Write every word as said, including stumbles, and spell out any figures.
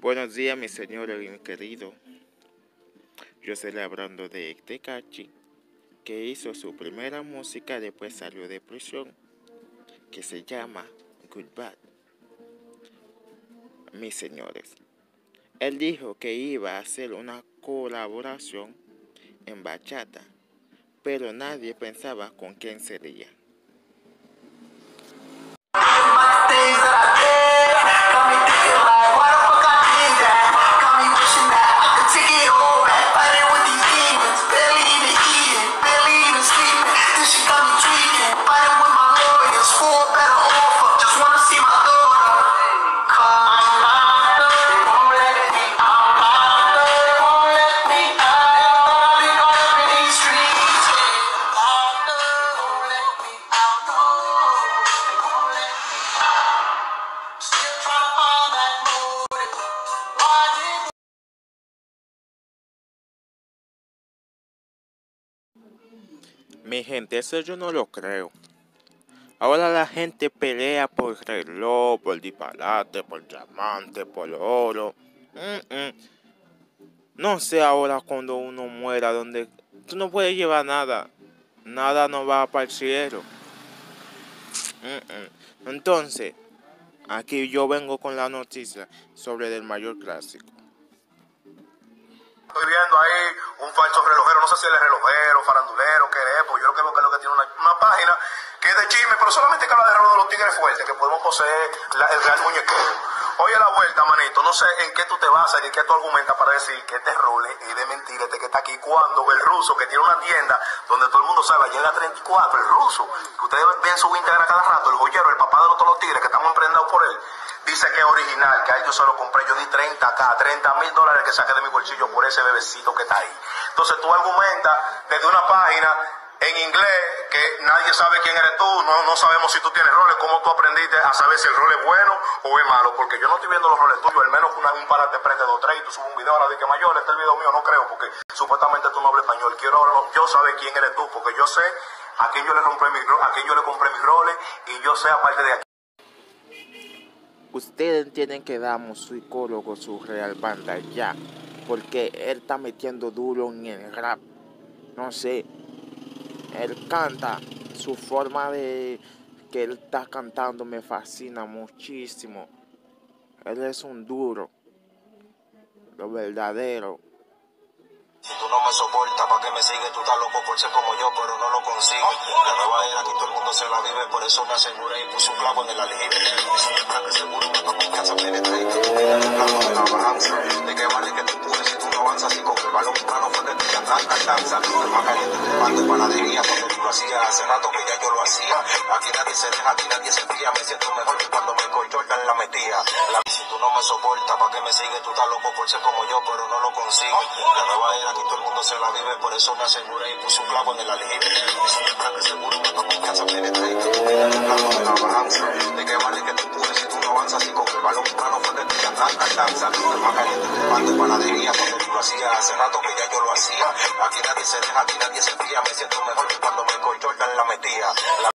Buenos días, mi señor y mi querido. Yo estoy hablando de Tekashi, que hizo su primera música después salió de prisión, que se llama Good Bad. Mis señores, él dijo que iba a hacer una colaboración en bachata, pero nadie pensaba con quién sería. Mi gente, eso yo no lo creo. Ahora la gente pelea por reloj, por disparate, por diamante, por oro. Mm-mm. No sé ahora cuando uno muera, donde tú no puedes llevar nada. Nada no va para el cielo. Mm-mm. Entonces, aquí yo vengo con la noticia sobre el mayor clásico. Estoy viendo ahí un falso relojero, no sé si él es relojero, farandulero, qué es, pues yo creo que es lo que tiene una, una página que es de chisme, pero solamente que habla de robo de los tigres fuertes, que podemos poseer la, el real muñequero. Oye la vuelta, manito, no sé en qué tú te basas y en qué tú argumentas para decir que este role es de mentira, este que está aquí, cuando el ruso, que tiene una tienda donde todo el mundo sabe, llega a treinta y cuatro, el ruso, que ustedes ven su Instagram cada rato, el joyero, el papá de los, todos los tigres que estamos emprendados por él, dice que es original, que a él yo se lo compré, yo di treinta K, treinta mil dólares que saqué de mi bolsillo por ese bebecito que está ahí. Entonces tú argumentas desde una página en inglés que nadie sabe quién eres tú, no, no sabemos si tú tienes roles, cómo tú aprendiste a saber si el rol es bueno o es malo, porque yo no estoy viendo los roles tuyos, al menos una, un par de prende dos, tres y tú subes un video ahora de que mayor, este es el video mío, no creo, porque supuestamente tú no hablas español. Quiero ahora yo saber quién eres tú, porque yo sé a quién yo le compré mis a quién yo le compré mis roles y yo sé aparte de aquí. Ustedes tienen que dar a su psicólogo su real banda ya, porque él está metiendo duro en el rap. No sé, él canta, su forma de que él está cantando me fascina muchísimo. Él es un duro, lo verdadero. Si tú no me soportas, ¿para qué me sigues? Tú estás loco por ser como yo, pero no lo consigues. La nueva era, aquí todo el mundo se la vive, por eso me aseguré y puse un clavo en el aljibe. Que seguro me toca mi casa penetré. Hablando de la balanza, de qué vale que tú empures si tú no avanzas. Y con el balón plano fue que te tanta alcanza. El más caliente te mando panadería, cuando tú lo hacías, hace rato que ya yo lo hacía. Aquí nadie se deja, aquí nadie se fía. Me siento mejor que cuando me Jordan la metía. La, si tú no me soportas, ¿para qué me sigues? Tú estás loco por ser como yo, pero no lo consigues. La nueva era, aquí todo el mundo se la vive, por eso me aseguré y puse un clavo en el aljibe. Que seguro me toca mi casa penetré. Hablando de la balanza, de qué vale que tú empures si tú no avanzas. Y con el balón plano fue que te tanta alcanza. El más caliente te mando panadería, cuando tú lo hacías, hace rato que ya yo lo hacía. Aquí nadie se deja, aquí nadie se fía. Me siento mejor que cuando me Jordan la metía. La